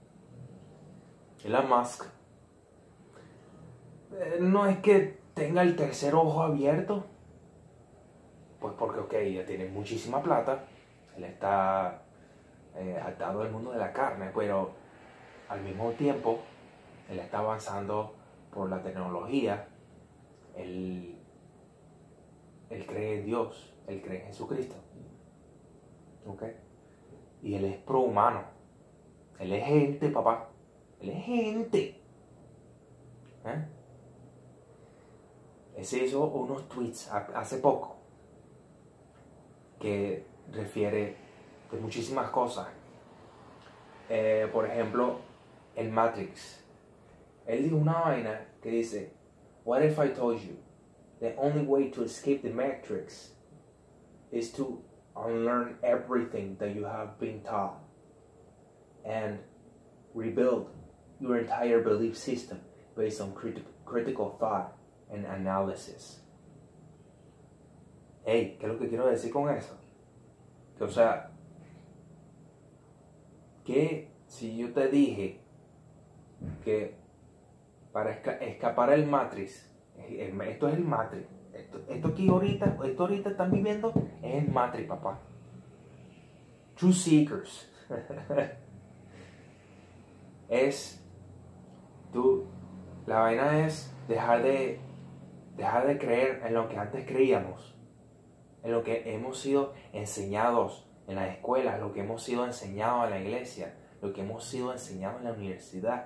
Elon Musk no es que tenga el tercer ojo abierto, pues porque, ok, ya tiene muchísima plata, él está atado al mundo de la carne, pero al mismo tiempo, él está avanzando por la tecnología, él cree en Dios, él cree en Jesucristo, ¿ok? Y él es pro-humano, él es gente, papá, él es gente. Él se hizo unos tweets hace poco que refiere de muchísimas cosas. Por ejemplo, el Matrix. Él dijo una vaina que dice, what if I told you the only way to escape the Matrix is to unlearn everything that you have been taught and rebuild your entire belief system based on critical thought and analysis. Hey, ¿qué es lo que quiero decir con eso? Que, o sea, que si yo te dije que para escapar del Matrix, esto es el Matrix, esto ahorita están viviendo es el Matrix, papá. True Seekers. La vaina es dejar de creer en lo que antes creíamos, en lo que hemos sido enseñados en la escuela, lo que hemos sido enseñados en la iglesia, lo que hemos sido enseñados en la universidad,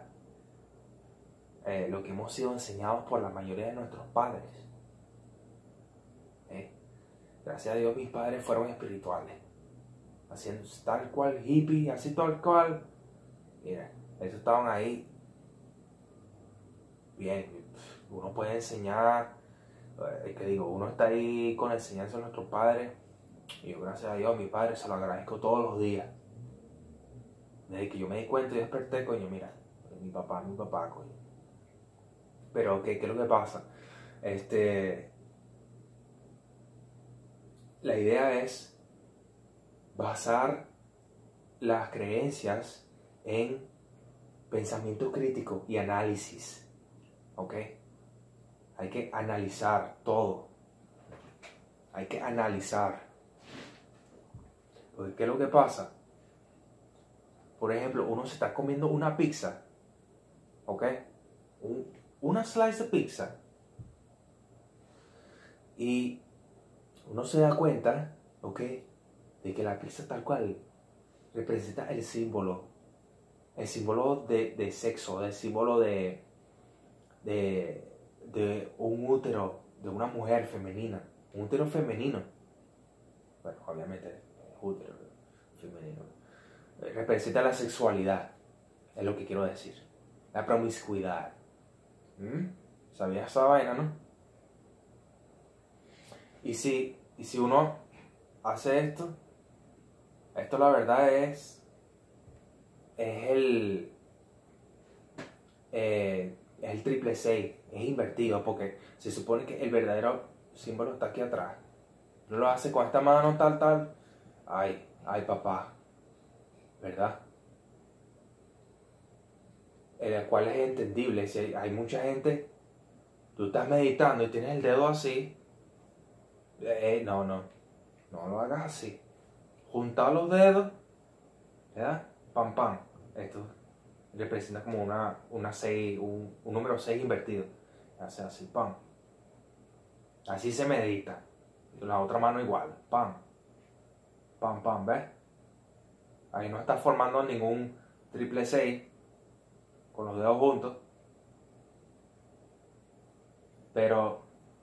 lo que hemos sido enseñados por la mayoría de nuestros padres. Gracias a Dios mis padres fueron espirituales, haciendo tal cual hippie, así tal cual. Mira, ellos estaban ahí. Bien, uno puede enseñar, que digo, uno está ahí con la enseñanza de nuestros padres, y yo gracias a Dios a mi padre se lo agradezco todos los días. Desde que yo me di cuenta y desperté, coño, mira, mi papá, coño. Pero, ¿qué es lo que pasa? La idea es basar las creencias en pensamiento crítico y análisis. ¿Ok? Hay que analizar todo. Hay que analizar. Porque, ¿qué es lo que pasa? Por ejemplo, uno se está comiendo una pizza. ¿Ok? Una slice de pizza. Y uno se da cuenta, ¿ok? De que la pizza tal cual representa el símbolo. El símbolo de sexo, el símbolo de un útero, de una mujer femenina, un útero femenino. Bueno, obviamente útero femenino. Representa la sexualidad, es lo que quiero decir. La promiscuidad. ¿Sabías esa vaina, no? Y si uno hace esto la verdad es el triple 6, es invertido, porque se supone que el verdadero símbolo está aquí atrás. No lo hace con esta mano tal. Ay, papá, ¿verdad? El cual es entendible. Si hay mucha gente, tú estás meditando y tienes el dedo así, no lo hagas así. Junta los dedos, ¿verdad? Pam. Esto representa como una 6, un número 6 invertido. Hace así, pam. Así se medita. La otra mano igual, pam, ¿ves? Ahí no está formando ningún triple 6 con los dedos juntos, pero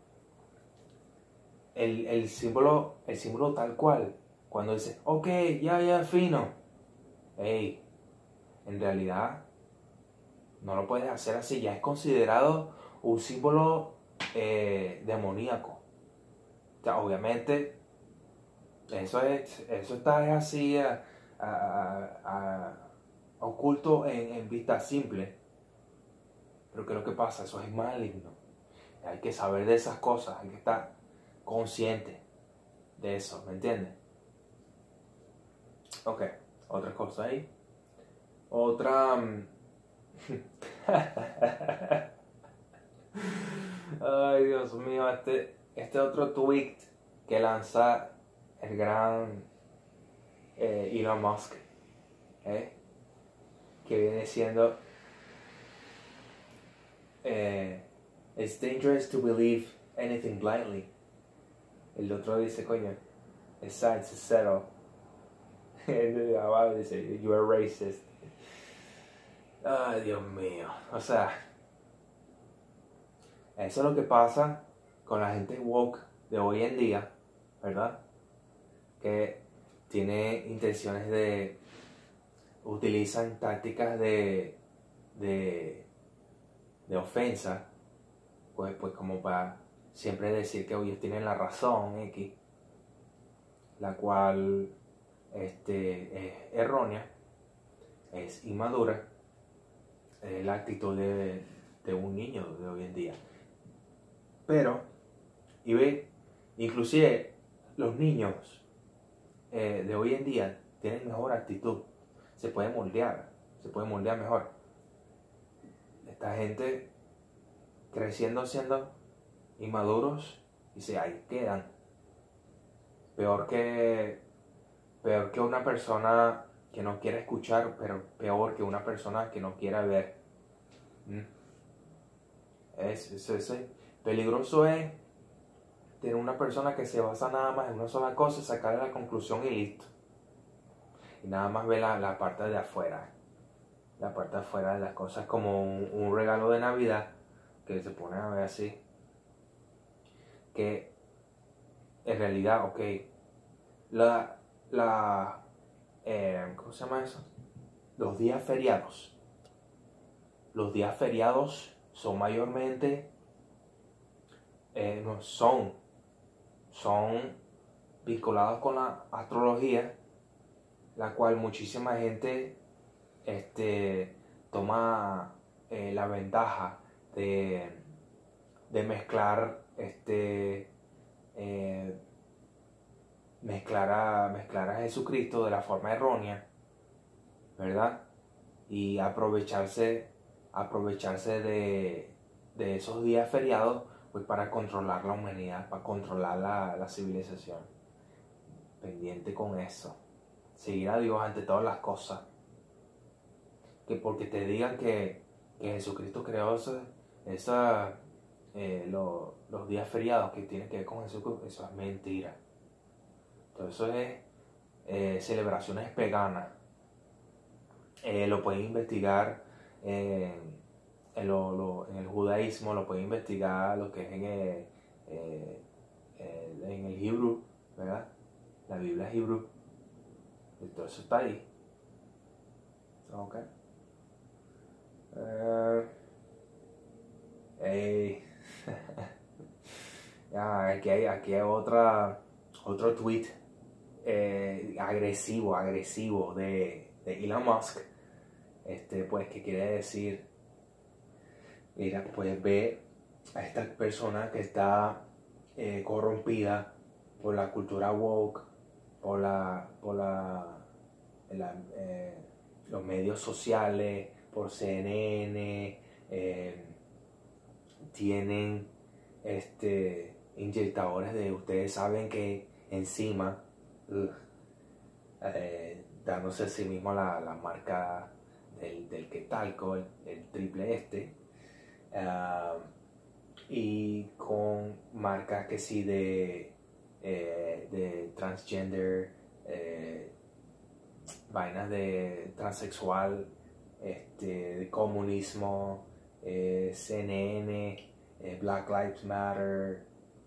el símbolo tal cual, cuando dice, ok, ya, fino, hey, en realidad no lo puedes hacer así, ya es considerado un símbolo demoníaco. O sea, obviamente, eso está así oculto en vista simple. Pero ¿qué es lo que pasa? Eso es maligno. Hay que saber de esas cosas, hay que estar consciente de eso, ¿me entiendes? Ok, otra cosa ahí. Otra... Ay, Dios mío, este otro tweet que lanza el gran Elon Musk, que viene siendo It's dangerous to believe anything blindly. El otro dice, coño, it's sad to settle. El abajo dice, you are racist. Ay, Dios mío. O sea, eso es lo que pasa con la gente woke de hoy en día, ¿verdad? Que tiene intenciones de... utilizan tácticas de ofensa, pues como para siempre decir que ellos tienen la razón, X, la cual es errónea, es inmadura, es la actitud de un niño de hoy en día. Pero, y ve, inclusive los niños de hoy en día tienen mejor actitud, se pueden moldear mejor. Esta gente creciendo siendo inmaduros y ahí quedan. Peor que una persona que no quiere escuchar, pero peor que una persona que no quiera ver. Peligroso es tener una persona que se basa nada más en una sola cosa, sacarle la conclusión y listo. Y nada más ve la parte de afuera. La parte de afuera de las cosas, como un regalo de Navidad que se pone a ver así. Que en realidad, ok, ¿cómo se llama eso? Los días feriados. Los días feriados son mayormente, son vinculados con la astrología, la cual muchísima gente toma la ventaja de mezclar mezclar a Jesucristo de la forma errónea, ¿verdad? Y aprovecharse de esos días feriados, pues para controlar la humanidad, para controlar la civilización. Pendiente con eso. Seguir a Dios ante todas las cosas. Que porque te digan que Jesucristo creó los días feriados que tienen que ver con Jesucristo, eso es mentira. Todo eso es celebraciones paganas. Lo pueden investigar en el judaísmo, lo pueden investigar lo que es en el Hebrew, ¿verdad? La Biblia Hebrew. Todo eso está ahí. Ok. Ya, aquí hay otro tweet agresivo de Elon Musk, pues que quiere decir, mira, pues ve a esta persona que está corrompida por la cultura woke, por los medios sociales, por CNN, tienen inyectadores de, ustedes saben que encima, dándose a sí mismo la marca del Ketalco, el triple y con marcas que sí de transgender, vainas de transexual, de comunismo, CNN, Black Lives Matter.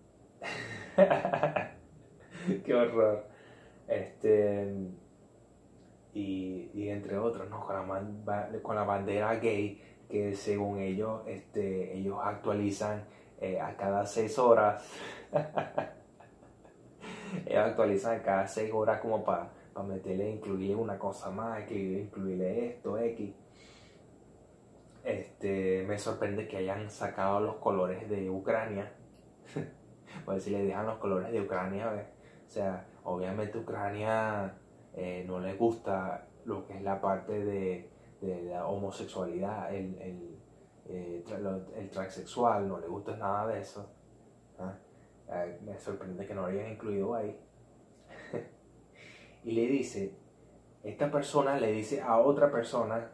Qué horror. Y entre otros, ¿no? Con la bandera gay, que según ellos, ellos actualizan a cada 6 horas. Ellos actualizan a cada 6 horas como para meterle, incluirle una cosa más, incluirle esto, X. Me sorprende que hayan sacado los colores de Ucrania. Pues si le dejan los colores de Ucrania, ¿ves? O sea, obviamente Ucrania no le gusta lo que es la parte de la homosexualidad, el transexual, no le gusta nada de eso. ¿Ah? Me sorprende que no lo hayan incluido ahí. Y esta persona le dice a otra persona,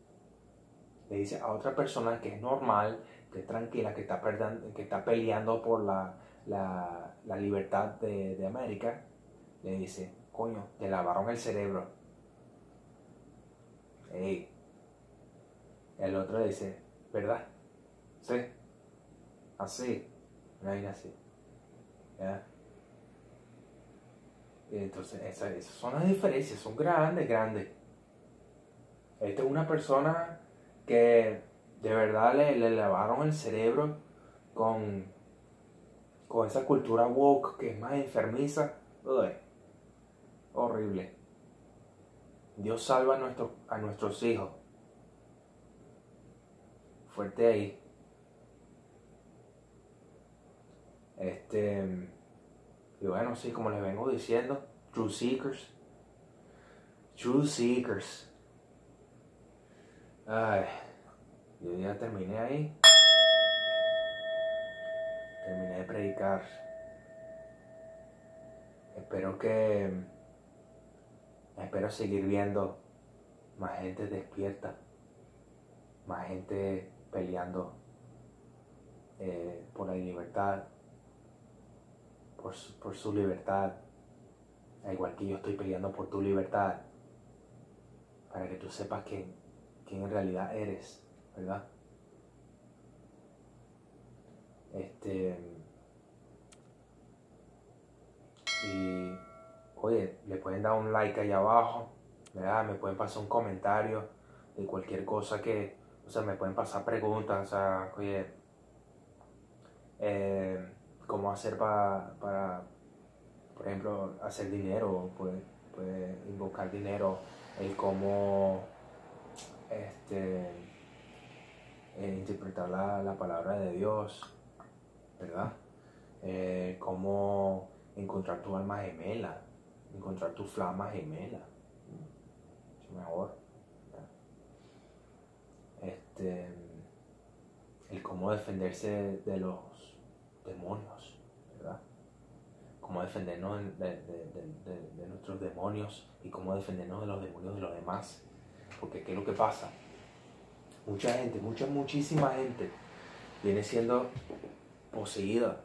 que es normal, que es tranquila, que está peleando por la libertad de América, le dice, coño, te lavaron el cerebro. Ey. El otro le dice, ¿verdad? Sí. Así. Una vaina así. ¿Ya? Y entonces, esas son las diferencias, son grandes, grandes. Esta es una persona que de verdad le lavaron el cerebro con esa cultura woke que es más enfermiza. Uy, horrible. Dios salva a nuestros hijos. Fuerte ahí. Y bueno, sí, como les vengo diciendo, True Seekers. Ay, yo ya terminé ahí. Terminé de predicar. Espero seguir viendo más gente despierta, más gente peleando por la libertad, por su libertad, al igual que yo estoy peleando por tu libertad, para que tú sepas quién en realidad eres, ¿verdad? Y oye, le pueden dar un like ahí abajo, ¿verdad? Me pueden pasar un comentario de cualquier cosa o sea, me pueden pasar preguntas, o sea, oye, cómo hacer para, por ejemplo, hacer dinero, puede invocar dinero, el cómo, interpretar la palabra de Dios, ¿verdad? Cómo encontrar tu alma gemela, encontrar tu flama gemela, mucho mejor. El cómo defenderse de los demonios, ¿verdad? Cómo defendernos de nuestros demonios y cómo defendernos de los demonios de los demás. Porque ¿qué es lo que pasa? Mucha gente, muchísima gente viene siendo poseída.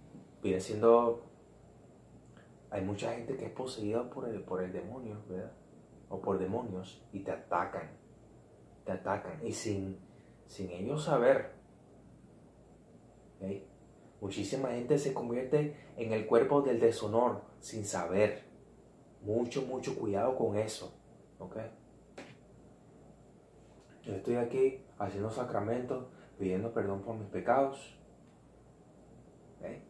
Hay mucha gente que es poseída por el demonio, ¿verdad? O por demonios y te atacan. Y sin ellos saber, ¿okay? Muchísima gente se convierte en el cuerpo del deshonor sin saber. Mucho cuidado con eso, ¿ok? Yo estoy aquí haciendo sacramentos, pidiendo perdón por mis pecados, ¿okay?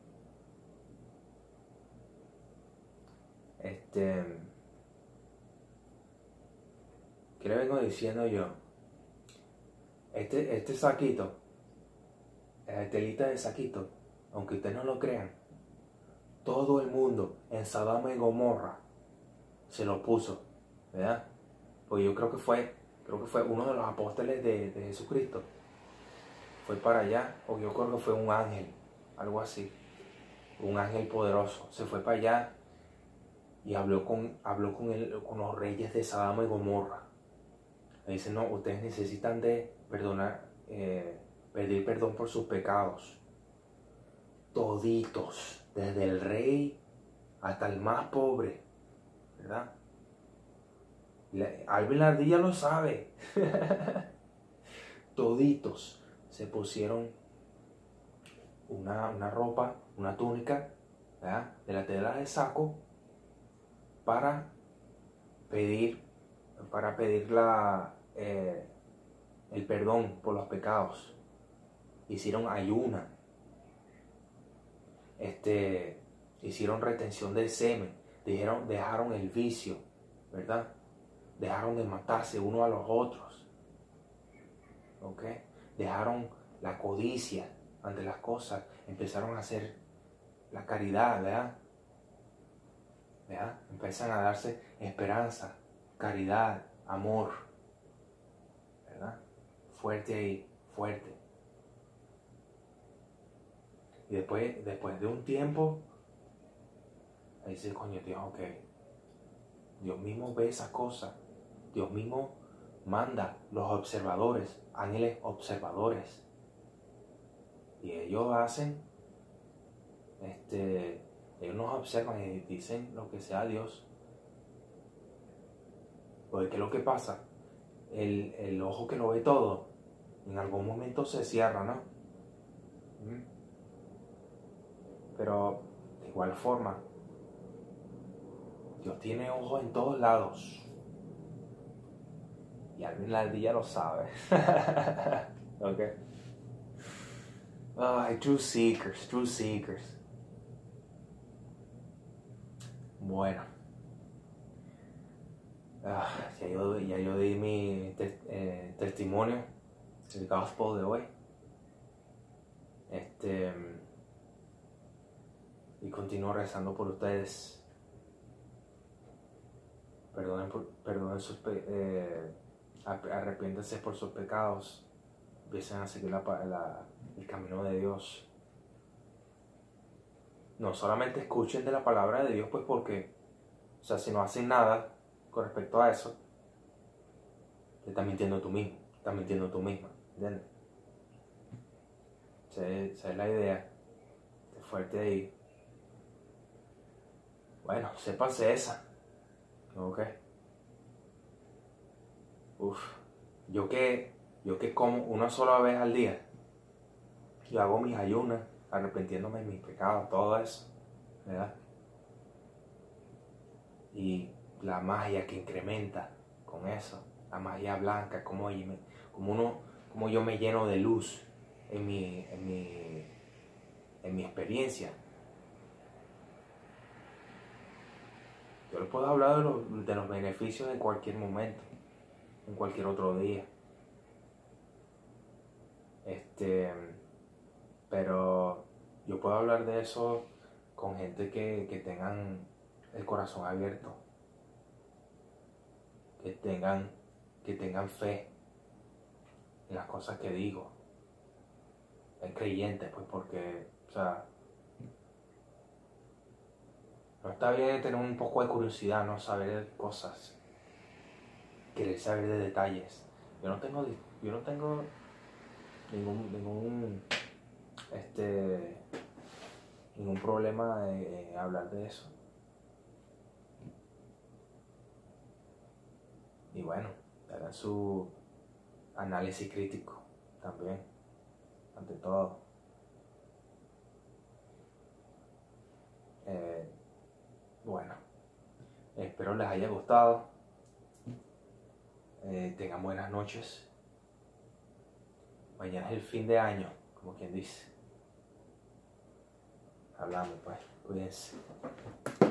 ¿Qué le vengo diciendo yo? Este saquito, telita de saquito, aunque ustedes no lo crean, todo el mundo en Sodoma y Gomorra se lo puso, ¿verdad? Pues yo creo que fue uno de los apóstoles de Jesucristo. Fue para allá, o yo creo que fue un ángel, algo así. Un ángel poderoso. Se fue para allá y habló con los reyes de Sodoma y Gomorra. Le dice, no, ustedes necesitan de pedir perdón por sus pecados. Toditos, desde el rey hasta el más pobre, ¿verdad? Alvin la ardilla lo sabe. Toditos se pusieron una ropa, una túnica, ¿verdad?, de la tela de saco para pedir el perdón por los pecados. Hicieron ayuna, hicieron retención del semen, dejaron el vicio, ¿verdad? Dejaron de matarse uno a los otros, ¿ok? Dejaron la codicia ante las cosas, empezaron a hacer la caridad, ¿verdad? Empiezan a darse esperanza, caridad, amor, ¿verdad? Fuerte ahí, fuerte. Y después de un tiempo, ahí dice, coño, Dios, ok. Dios mismo ve esas cosas. Dios mismo manda los observadores, ángeles observadores. Y ellos hacen, ellos nos observan y dicen lo que sea Dios. Porque ¿qué es lo que pasa? El ojo que lo ve todo, en algún momento se cierra, ¿no? Pero de igual forma, Dios tiene ojos en todos lados. Y Alvin la ardilla lo sabe. Ok. Ay, true seekers. Bueno. Ya yo di mi testimonio, el gospel de hoy. Y continúo rezando por ustedes. Perdonen arrepiéntanse por sus pecados. Empiecen a seguir el camino de Dios. No solamente escuchen de la palabra de Dios, pues porque, o sea, si no hacen nada con respecto a eso, te estás mintiendo tú mismo, estás mintiendo tú misma, ¿entiendes? Esa es la idea. Esté fuerte ahí. Bueno, sépanse esa. Ok. Yo que como una sola vez al día, yo hago mis ayunas, arrepintiéndome de mis pecados, todo eso, ¿verdad? Y la magia que incrementa con eso, la magia blanca, como yo me lleno de luz en mi experiencia. Yo les puedo hablar de los beneficios en cualquier momento, en cualquier otro día. Pero yo puedo hablar de eso con gente que tengan el corazón abierto, que tengan fe en las cosas que digo, en creyentes, pues porque, o sea, no está bien tener un poco de curiosidad, no saber cosas, querer saber de detalles. Yo no tengo ningún problema de hablar de eso. Y bueno, hagan su análisis crítico también, ante todo. Bueno, espero les haya gustado. Tengan buenas noches. Mañana es el fin de año, como quien dice. Hablamos pues, cuídense.